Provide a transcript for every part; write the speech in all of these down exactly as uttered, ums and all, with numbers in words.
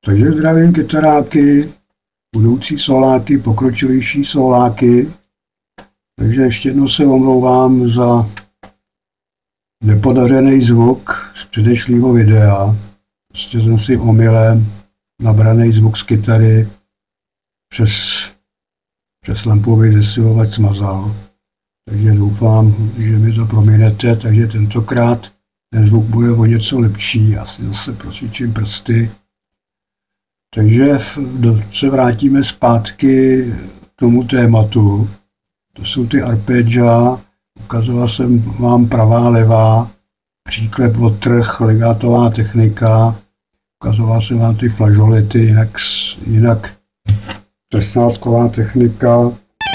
Takže zdravím kytaráky, budoucí soláky, pokročilejší soláky. Takže ještě jednou se omlouvám za nepodařený zvuk z předešlého videa. Prostě jsem si omylem nabraný zvuk z kytary přes, přes lampový zesilovač smazal. Takže doufám, že mi to prominete, takže tentokrát ten zvuk bude o něco lepší. Asi zase procvičím prsty. Takže se vrátíme zpátky k tomu tématu. To jsou ty arpeggia. Ukazoval jsem vám pravá, levá, příklep, odtrh, legátová technika. Ukazoval jsem vám ty flažolety, jinak, jinak trestnátková technika.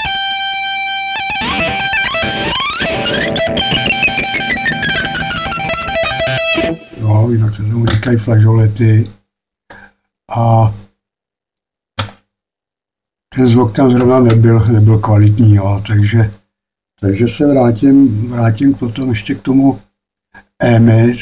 Jo, jinak se tomu říkají flažolety. A ten zvuk tam zrovna nebyl, nebyl kvalitní, jo, takže, takže se vrátím, vrátím potom ještě k tomu E-mid,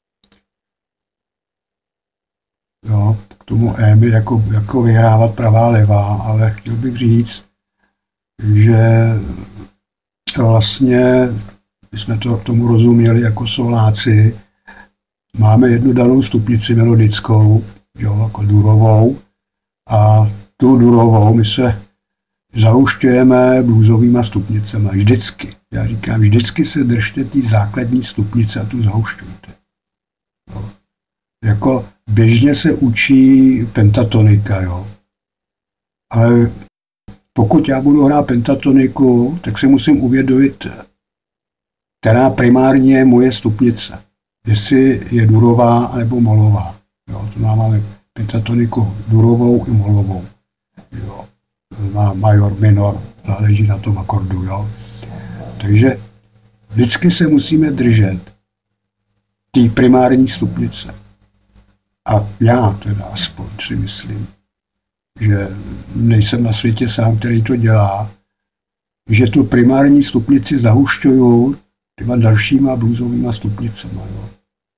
jo, k tomu E-mid, jako, jako vyhrávat pravá levá, ale chtěl bych říct, že vlastně my jsme to k tomu rozuměli jako soláci, máme jednu danou stupnici melodickou, jo, jako durovou, a tu durovou my se zahušťujeme bluesovýma stupnicemi. Vždycky. Já říkám, vždycky se držte té základní stupnice a tu zahušťujte. Jo. Jako běžně se učí pentatonika, jo. Ale pokud já budu hrát pentatoniku, tak se musím uvědomit, která primárně je moje stupnice. Jestli je durová nebo molová. Jo, to máme pentatoniku durovou i molovou. Jo. Má major, minor, záleží na tom akordu. Jo. Takže vždycky se musíme držet té primární stupnice. A já teda aspoň si myslím, že nejsem na světě sám, který to dělá, že tu primární stupnici zahušťuju těma dalšíma bluesovýma stupnicema. Jo.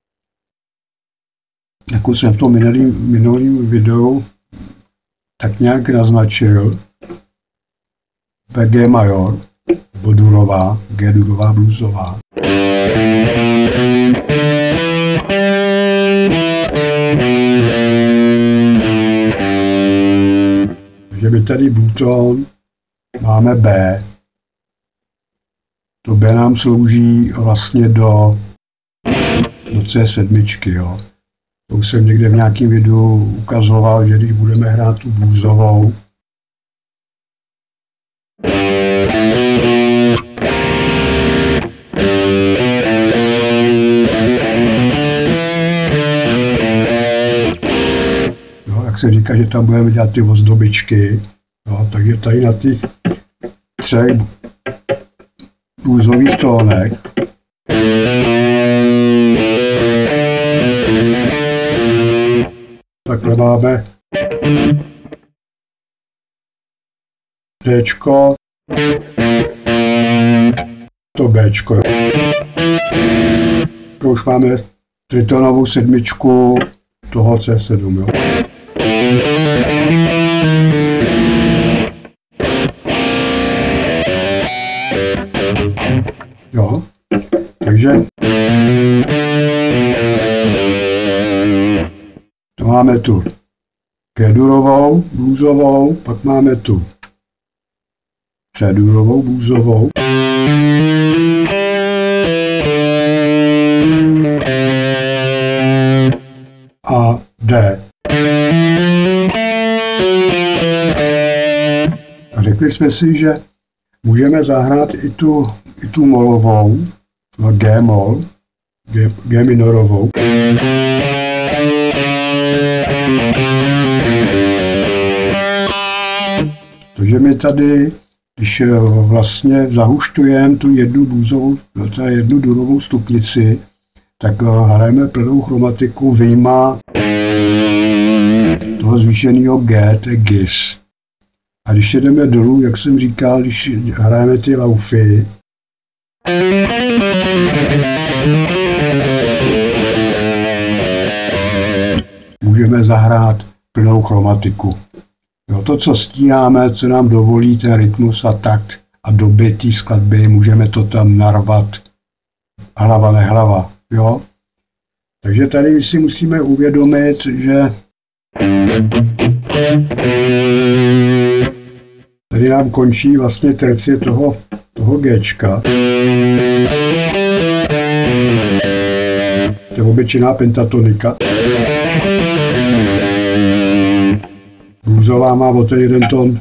Jako jsem v tom minulým, minulým videu tak nějak naznačil, G major, nebo durová, G durová bluesová. Takže my tady buton máme B. To B nám slouží vlastně do, do C sedm. Jo. To už jsem někde v nějakém videu ukazoval, že když budeme hrát tu bluesovou, jo, jak se říká, že tam budeme dělat ty ozdobičky, jo, takže tady na těch třech bluesových tónech takhle máme Dčko, to Bčko. To už máme tritónovou sedmičku toho C sedm. Jo. Jo, takže to máme tu G-durovou, bluesovou, pak máme tu C-durovou, bluesovou. A D. A řekli jsme si, že můžeme zahrát i tu, i tu molovou, G-mol, G, G minorovou. Takže my tady, když vlastně zahušťujeme tu jednu bluesovou, tu jednu durovou stupnici, tak hrajeme plnou chromatiku vyjma toho zvýšeného G, to je gis. A když jedeme dolů, jak jsem říkal, když hrajeme ty laufy, můžeme zahrát plnou chromatiku. Jo, to, co stíháme, co nám dovolí ten rytmus a takt a doby té skladby, můžeme to tam narvat hlava nehlava. Jo? Takže tady si musíme uvědomit, že tady nám končí vlastně tercie toho, toho Gčka. To je obyčejná pentatonika. Bluesová má o ten jeden tón.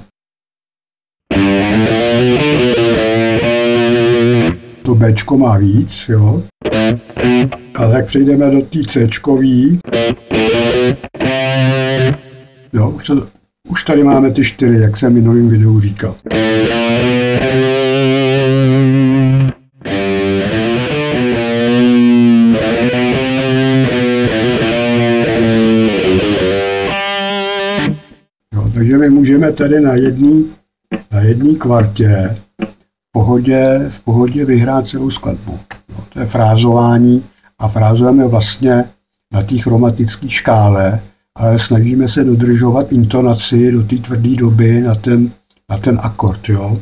To Bčko má víc, jo. Ale jak přejdeme do té Cčkový, jo, už, to, už tady máme ty čtyři, jak jsem v minulým videu říkal. Jo, takže my můžeme tady na jedné na jedné kvartě v pohodě, v pohodě vyhrát celou skladbu. Jo, to je frázování a frázujeme vlastně na té chromatické škále, ale snažíme se dodržovat intonaci do té tvrdé doby na ten, na ten akord. Jo.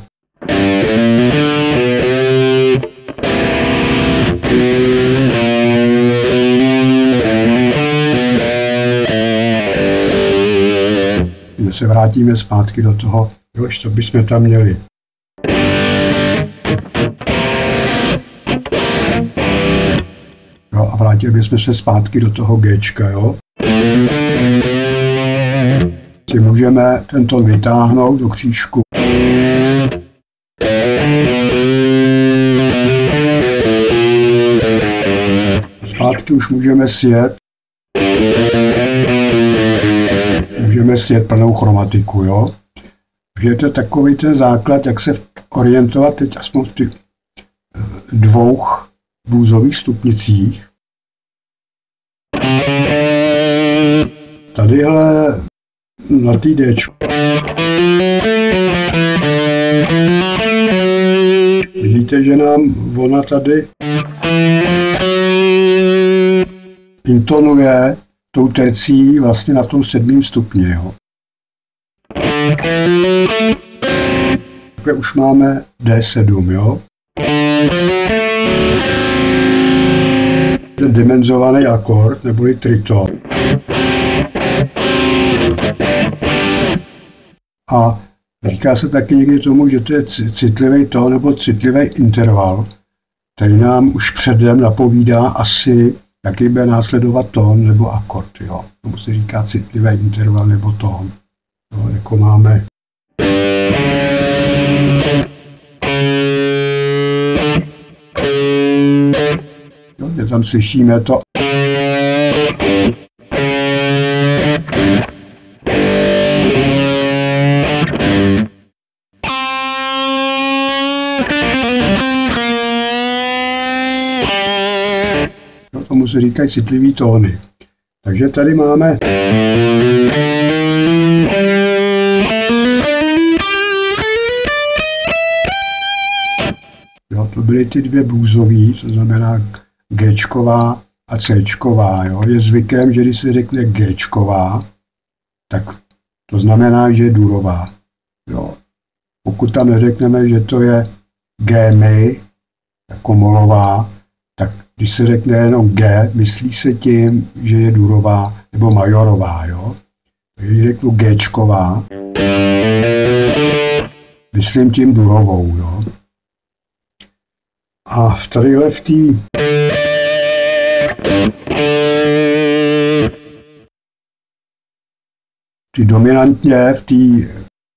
Když se vrátíme zpátky do toho, jo, co bychom tam měli. Jo, a vrátili bychom se zpátky do toho Gčka, jo. Si můžeme ten tón vytáhnout do křížku. Zpátky už můžeme sjet. Můžeme sjet plnou chromatiku, jo. Takže to je takový ten základ, jak se orientovat teď aspoň v těch dvou bluesových stupnicích. Tadyhle na té Dčku vidíte, že nám ona tady intonuje tou tercí vlastně na tom sedmém stupni. Jo. Takhle už máme D sedm, jo. Ten dimenzovaný akord, neboli triton. A říká se taky někdy tomu, že to je citlivý tón nebo citlivý interval, který nám už předem napovídá asi, jaký bude následovat tón nebo akord. Jo. Tomu se říká citlivý interval nebo tón. Jo, jako máme jo, kde tam slyšíme to. Jo, tomu se říkají citlivý tóny. Takže tady máme jo, to byly ty dvě bluesový, to znamená Gčková a Cčková. Jo. Je zvykem, že když se řekne Gčková, tak to znamená, že je durová. Jo. Pokud tam neřekneme, že to je G-mi, jako molová, tak když se řekne jenom G, myslí se tím, že je durová nebo majorová. Jo. Když řeknu Gčková, myslím tím durovou. Jo. A v tadyhle v té ty dominantně v té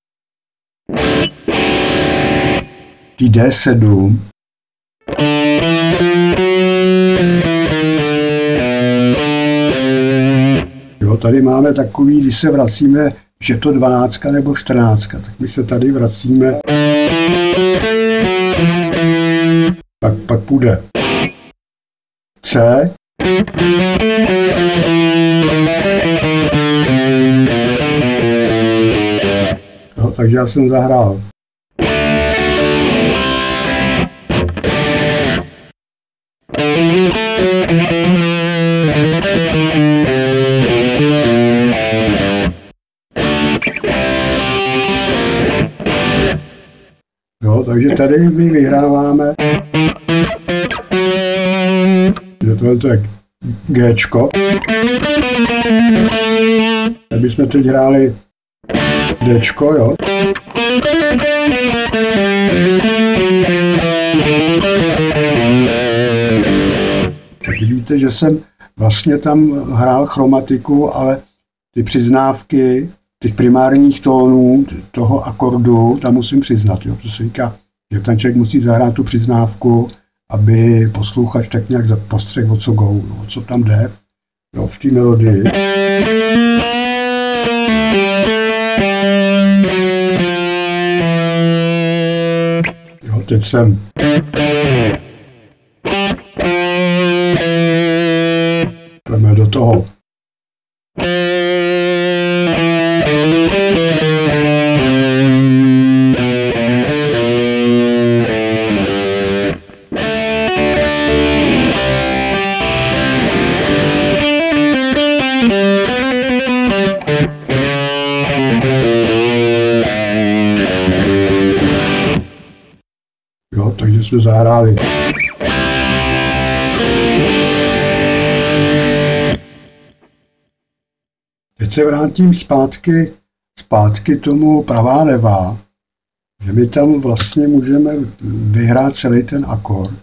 té D sedm jo, tady máme takový, když se vracíme, že to dvanáctka nebo čtrnáctka, tak my se tady vracíme, pak, pak půjde C, jo, takže já jsem zahrál. tady my vyhráváme, že tohle je Gčko. Tak bychom teď hráli Dčko, jo. Tak vidíte, že jsem vlastně tam hrál chromatiku, ale ty přiznávky těch primárních tónů toho akordu, tam musím přiznat, jo. To se říká, že ten člověk musí zahrát tu přiznávku, aby posluchač tak nějak postřehl, o co go, no, o co tam jde, jo, v té melodii. Jo, teď jsem. Jdeme do toho. Jo, takže jsme zahráli. Teď se vrátím zpátky, zpátky tomu pravá levá, že my tam vlastně můžeme vyhrát celý ten akord.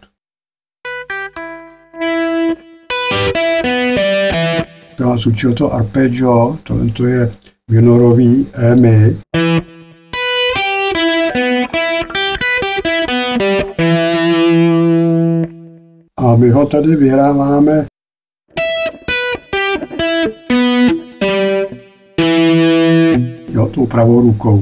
To vás učilo to arpeggio, to, to je minorový E mi. A my ho tady vyhráváme jo, tou pravou rukou.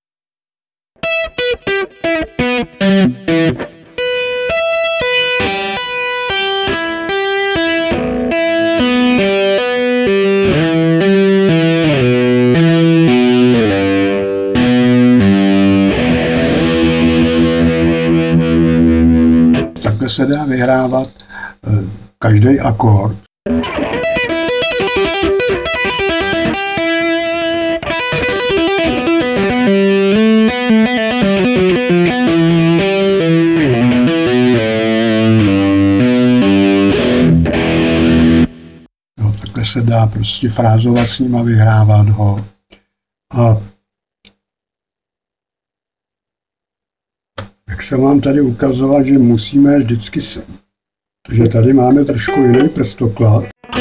Takhle se dá vyhrávat každý akord. Jo, takhle se dá prostě frázovat s ním a vyhrávat ho. A jak jsem vám tady ukazoval, že musíme vždycky se... Takže tady máme trošku jiný prstoklad.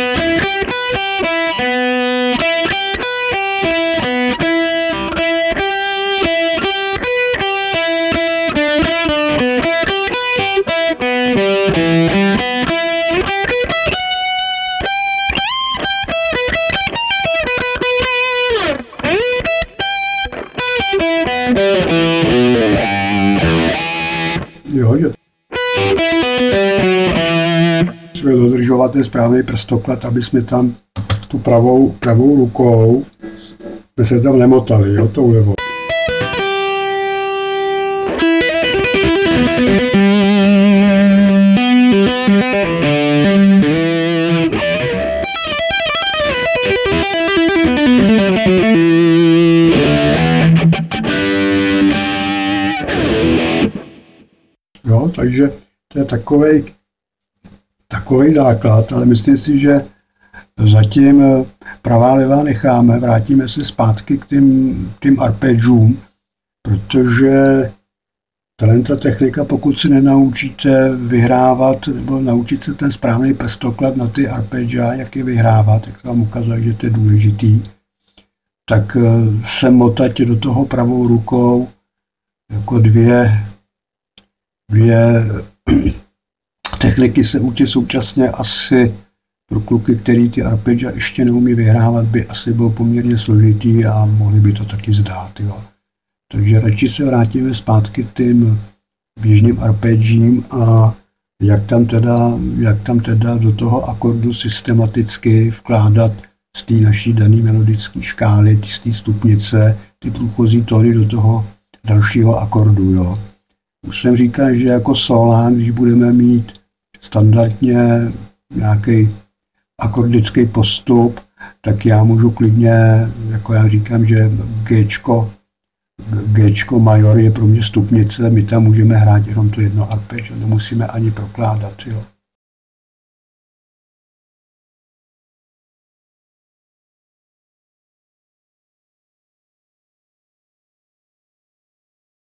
Jo, že musíme dodržovat ten správný prstoklad, aby jsme tam tu pravou, pravou rukou jsme se tam nemotali, jo, tou levou. Jo, takže to je takovej, takovej základ, ale myslím si, že zatím pravá levá necháme, vrátíme se zpátky k tím, tím arpeggiům, protože tato technika, pokud si nenaučíte vyhrávat, nebo naučit se ten správný prstoklad na ty arpeggia, jak je vyhrávat, jak vám ukazuje, že to je důležitý, tak se motat do toho pravou rukou jako dvě Dvě techniky se učí současně asi pro kluky, který ty arpeggia ještě neumí vyhrávat, by asi bylo poměrně složitý a mohli by to taky zdát. Jo. Takže radši se vrátíme zpátky k tím běžným arpeggím a jak tam teda, jak tam teda do toho akordu systematicky vkládat z té naší dané melodické škály, z té stupnice, ty průchozí tóny do toho dalšího akordu. Jo. Už jsem říkal, že jako solán, když budeme mít standardně nějaký akordický postup, tak já můžu klidně, jako já říkám, že Gčko Gčko major je pro mě stupnice, my tam můžeme hrát jenom to jedno arpeggio, nemusíme ani prokládat. Jo.